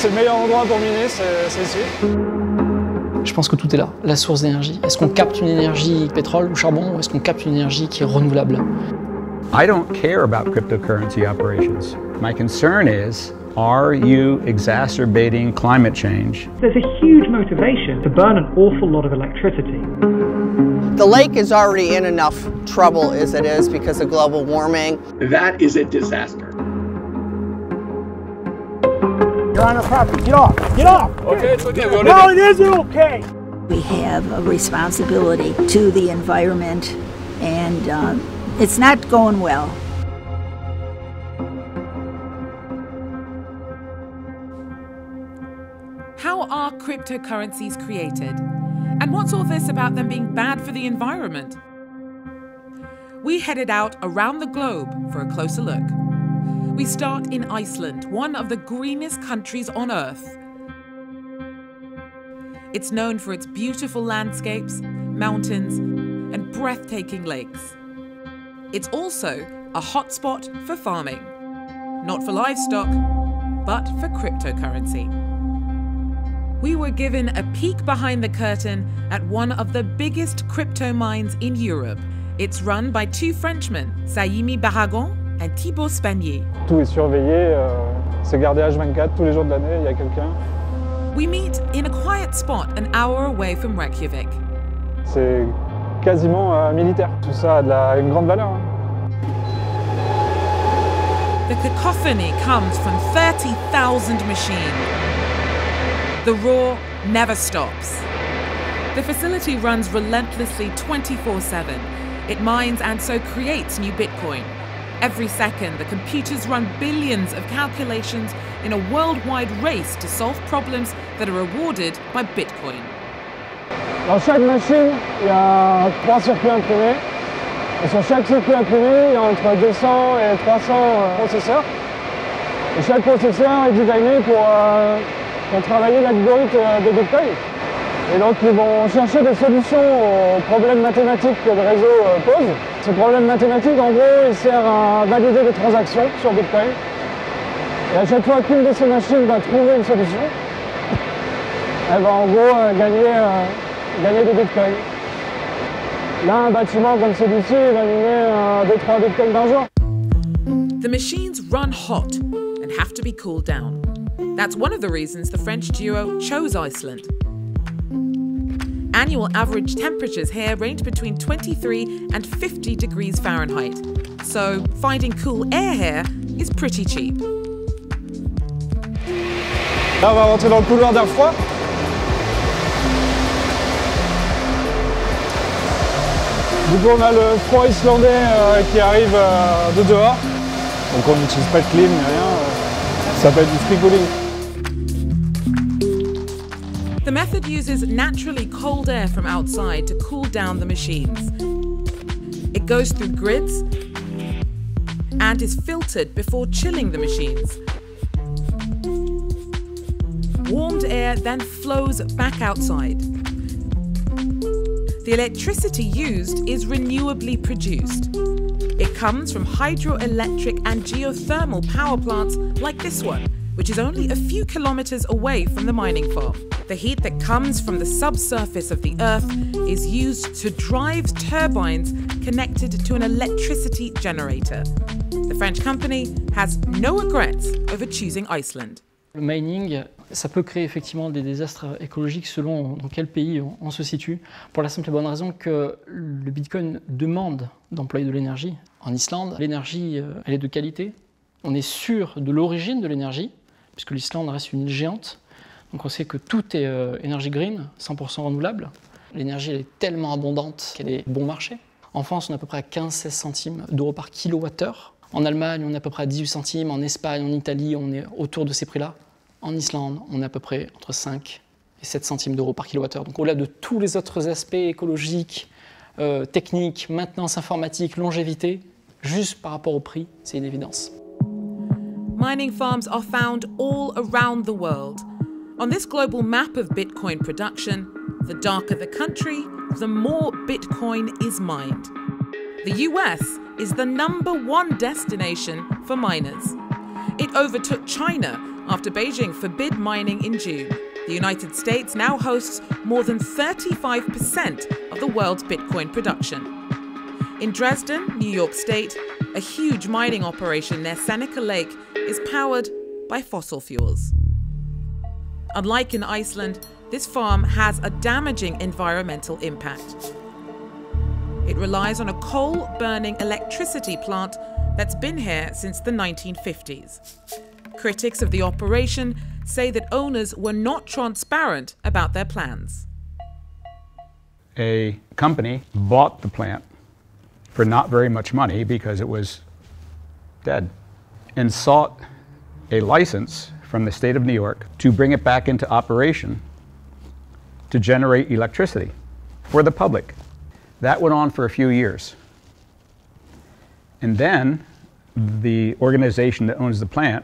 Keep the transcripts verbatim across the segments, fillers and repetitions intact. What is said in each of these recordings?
c'est le meilleur endroit pour miner, c'est ici. Je pense que tout est là, la source d'énergie. Est-ce qu'on capte une énergie pétrole ou charbon ou est-ce qu'on capte une énergie qui est renouvelable? I don't care about cryptocurrency operations. My concern is, are you exacerbating climate change? There's a huge motivation to burn an awful lot of electricity. The lake is already in enough trouble as it is because of global warming. That is a disaster. You're on our property. Get off. Get off. Okay, it's okay. We No, it isn't okay. We have a responsibility to the environment, and uh, it's not going well. How are cryptocurrencies created? And what's all this about them being bad for the environment? We headed out around the globe for a closer look. We start in Iceland, one of the greenest countries on Earth. It's known for its beautiful landscapes, mountains, and breathtaking lakes. It's also a hotspot for farming. Not for livestock, but for cryptocurrency. We were given a peek behind the curtain at one of the biggest crypto mines in Europe. It's run by two Frenchmen, Saïmi Barragon and Thibaut Spanier. Tout est surveillé, euh, c'est gardé H vingt-quatre tous les jours de l'année, il y a quelqu'un. We meet in a quiet spot an hour away from Reykjavik. C'est quasiment euh, militaire. Tout ça a de la, une grande valeur. Hein. The cacophony comes from thirty thousand machines. The roar never stops. The facility runs relentlessly twenty-four seven. It mines and so creates new Bitcoin. Every second, the computers run billions of calculations in a worldwide race to solve problems that are rewarded by Bitcoin. Dans chaque machine, il y a trois circuits imprimés. Et sur chaque circuit imprimé, il y a entre deux cents et trois cents processeurs. Et chaque processeur est designé pour, euh, pour travailler l'algorithme de Bitcoin. Et donc ils vont chercher des solutions aux problèmes mathématiques que le réseau euh, pose. Ce problème mathématique, en gros, il sert à valider des transactions sur Bitcoin. Et à chaque fois qu'une de ces machines va trouver une solution, elle va en gros euh, gagner, euh, gagner des Bitcoins. Là, un bâtiment comme celui-ci, il va miner deux trois Bitcoins par jour. The machines run hot and have to be cooled down. That's one of the reasons the French duo chose Iceland. Annual average temperatures here range between twenty-three and fifty degrees Fahrenheit, so finding cool air here is pretty cheap. Là, on va rentrer dans le couloir d'air froid. Du coup, on a le froid islandais euh, qui arrive euh, de dehors. Donc on n'utilise pas de clim ni rien. Euh, ça s'appelle du free cooling. The method uses naturally cold air from outside to cool down the machines. It goes through grids and is filtered before chilling the machines. Warmed air then flows back outside. The electricity used is renewably produced. It comes from hydroelectric and geothermal power plants like this one, which is only a few kilometers away from the mining farm. The heat that comes from the subsurface of the Earth is used to drive turbines connected to an electricity generator. The French company has no regrets over choosing Iceland. Le mining, ça peut créer effectivement des désastres écologiques selon dans quel pays on, on se situe, pour la simple et bonne raison que le Bitcoin demande d'employer de l'énergie. En Islande, l'énergie, elle est de qualité. On est sûr de l'origine de l'énergie, puisque l'Islande reste une île géante. Donc on sait que tout est euh, énergie green, cent pour cent renouvelable. L'énergie elle est tellement abondante qu'elle est bon marché. En France, on est à peu près à quinze à seize centimes d'euros par kilowattheure. En Allemagne, on est à peu près à dix-huit centimes. En Espagne, en Italie, on est autour de ces prix-là. En Islande, on est à peu près entre cinq et sept centimes d'euros par kilowattheure. Donc au-delà de tous les autres aspects écologiques, euh, techniques, maintenance informatique, longévité, juste par rapport au prix, c'est une évidence. Mining farms are found all around the world. On this global map of Bitcoin production, the darker the country, the more Bitcoin is mined. The U S is the number one destination for miners. It overtook China After Beijing forbid mining in June, the United States now hosts more than thirty-five percent of the world's Bitcoin production. In Dresden, New York State, a huge mining operation near Seneca Lake is powered by fossil fuels. Unlike in Iceland, this farm has a damaging environmental impact. It relies on a coal-burning electricity plant that's been here since the nineteen fifties. Critics of the operation say that owners were not transparent about their plans. A company bought the plant for not very much money because it was dead, and sought a license from the state of New York to bring it back into operation to generate electricity for the public. That went on for a few years. And then the organization that owns the plant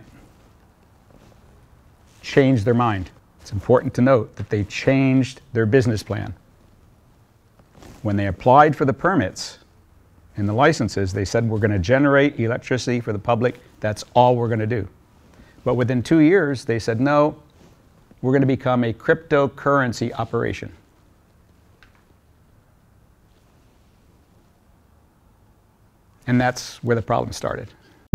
changed their mind. It's important to note that they changed their business plan. When they applied for the permits and the licenses, they said, we're going to generate electricity for the public. That's all we're going to do. But within two years, they said, no, we're going to become a cryptocurrency operation. And that's where the problem started.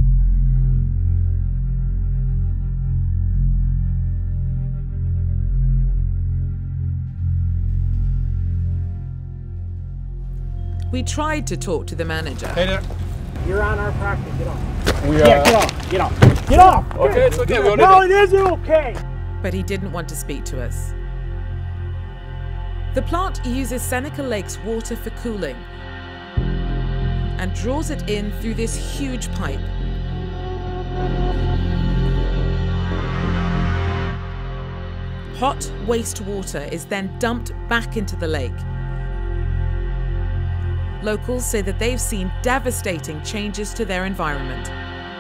We tried to talk to the manager. Hey there. You're on our property. Get off. We, Yeah, uh, get off. Get off. Get off. Okay, it's okay. We'll No, it isn't okay. But he didn't want to speak to us. The plant uses Seneca Lake's water for cooling and draws it in through this huge pipe. Hot wastewater is then dumped back into the lake. Locals say that they've seen devastating changes to their environment.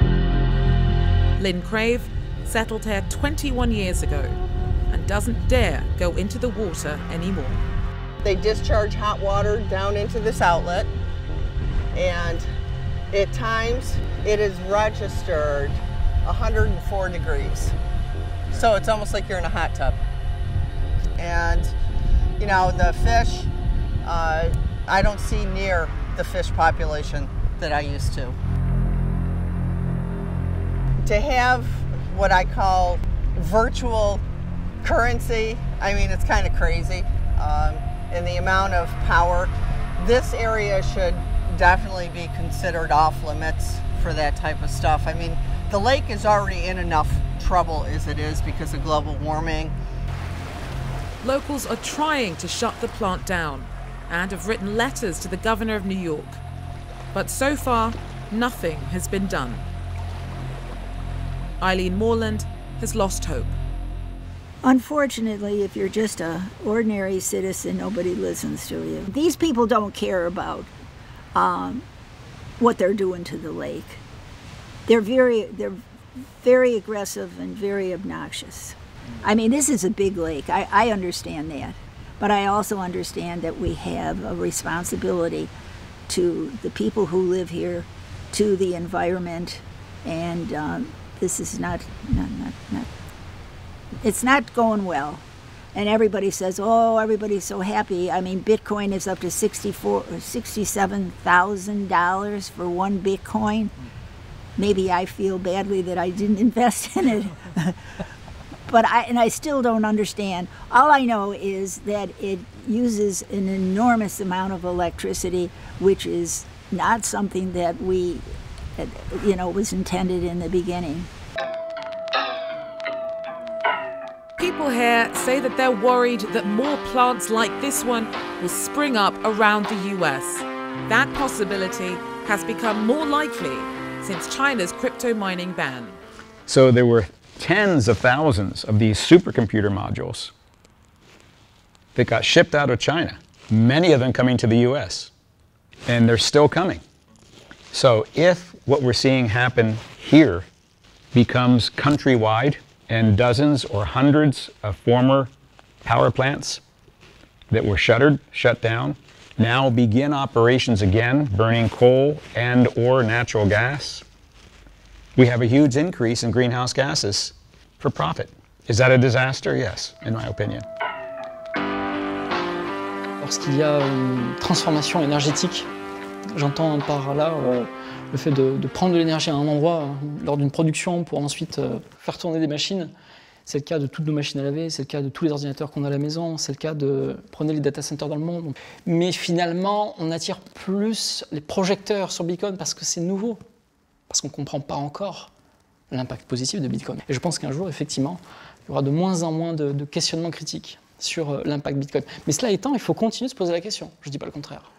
Lynn Crave settled here twenty-one years ago and doesn't dare go into the water anymore. They discharge hot water down into this outlet, and at times it is registered one hundred four degrees. So it's almost like you're in a hot tub. And, you know, the fish, uh, I don't see near the fish population that I used to. To have what I call virtual currency, I mean, it's kind of crazy. Um, and the amount of power, this area should definitely be considered off limits for that type of stuff. I mean, the lake is already in enough trouble as it is because of global warming. Locals are trying to shut the plant down and have written letters to the governor of New York. But so far, nothing has been done. Eileen Moreland has lost hope. Unfortunately, if you're just an ordinary citizen, nobody listens to you. These people don't care about um, what they're doing to the lake. They're very, they're very aggressive and very obnoxious. I mean, this is a big lake. I, I understand that. But I also understand that we have a responsibility to the people who live here, to the environment, and um, this is not, not, not, not, it's not going well. And everybody says, oh, everybody's so happy. I mean, Bitcoin is up to sixty-four or sixty-seven thousand dollars for one Bitcoin. Maybe I feel badly that I didn't invest in it. But I, and I still don't understand. All I know is that it uses an enormous amount of electricity, which is not something that we, you know, was intended in the beginning. People here say that they're worried that more plants like this one will spring up around the U S. That possibility has become more likely since China's crypto mining ban. So there were tens of thousands of these supercomputer modules that got shipped out of China, many of them coming to the U S, and they're still coming. So if what we're seeing happen here becomes countrywide and dozens or hundreds of former power plants that were shuttered, shut down, now begin operations again, burning coal and or natural gas, we have a huge increase in greenhouse gases for profit. Is that a disaster? Yes, in my opinion. Lorsqu'il y a une transformation énergétique, j'entends par là euh, le fait de, de prendre de l'énergie à un endroit euh, lors d'une production pour ensuite euh, faire tourner des machines. C'est le cas de toutes nos machines à laver, c'est le cas de tous les ordinateurs qu'on a à la maison, c'est le cas de, prenez les data centers dans le monde. Mais finalement, on attire plus les projecteurs sur Bitcoin parce que c'est nouveau, parce qu'on ne comprend pas encore l'impact positif de Bitcoin. Et je pense qu'un jour, effectivement, il y aura de moins en moins de, de questionnements critiques sur l'impact Bitcoin. Mais cela étant, il faut continuer de se poser la question, je ne dis pas le contraire.